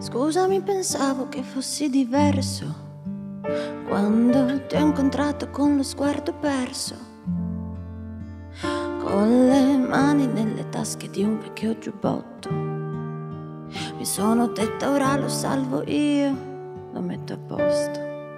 Scusami, pensavo che fossi diverso quando ti ho incontrato con lo sguardo perso, con le mani nelle tasche di un vecchio giubbotto. Mi sono detta ora lo salvo io, lo metto a posto.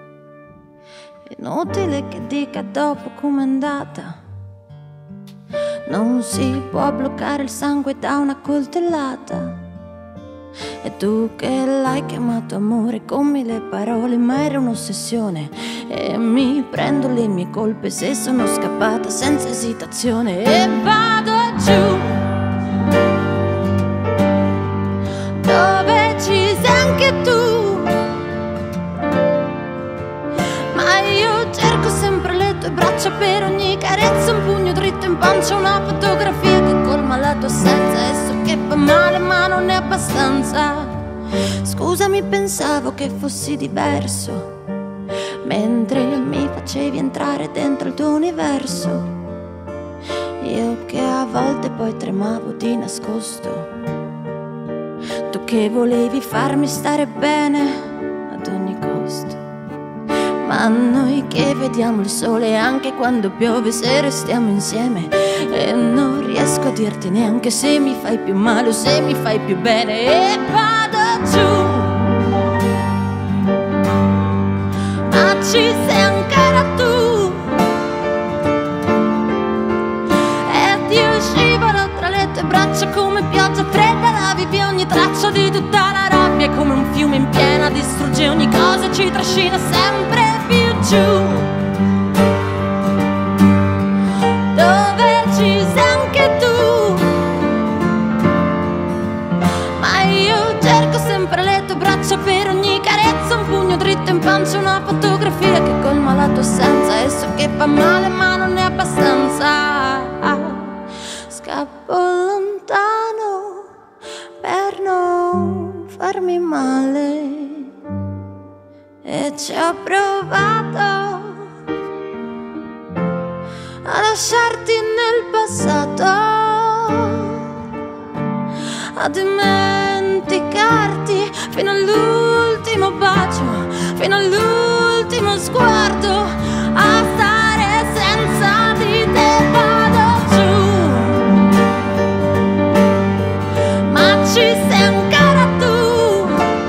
Inutile che dica dopo com'è andata, non si può bloccare il sangue da una coltellata. E tu che l'hai chiamato amore con mille parole, ma era un'ossessione. E mi prendo le mie colpe se sono scappata senza esitazione. E vado giù dove ci sei anche tu, ma io cerco sempre le tue braccia per ogni carezza, un pugno dritto in pancia, una fotografia che colma la tua assenza. E so che fa male ma non è abbastanza. Scusami, pensavo che fossi diverso mentre mi facevi entrare dentro il tuo universo. Io che a volte poi tremavo di nascosto, tu che volevi farmi stare bene ad ogni costo. Ma noi che vediamo il sole anche quando piove, se restiamo insieme, e non riesco a dirti neanche se mi fai più male o se mi fai più bene. E vado giù, ma ci sei ancora tu, ed io scivolo tra le tue braccia come pioggia fredda, lavi via ogni traccia di tutta la rabbia. Come un fiume in piena distrugge ogni cosa e ci trascina sempre più giù, dove ci sei anche tu, ma io cerco sempre le tue braccia per ogni carezza, un pugno dritto in pancia, una fotografia che colma la tua assenza. E so che fa male ma non è abbastanza. Scappo lontano per non farmi male, e ci ho provato a lasciarti nel passato, a dimenticarti fino all'ultimo bacio, fino all'ultimo sguardo, a stare senza di te. Vado giù, ma ci sei ancora tu,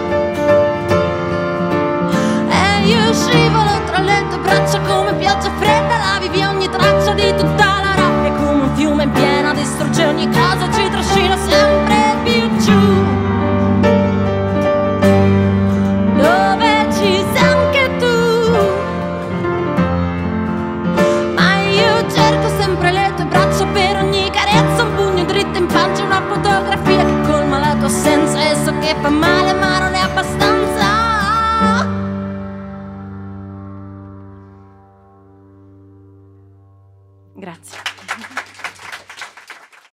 e io scivolo tra le tue braccia come pioggia fredda, lavi via ogni traccia di tutta la rabbia. Come un fiume in piena distrugge ogni cosa, ci trascina sempre più giù, dove ci sei anche tu, ma io cerco sempre le tue braccia per ogni carezza, un pugno dritto in pancia, una fotografia che colma la tua assenza. E so che fa male ma non è abbastanza.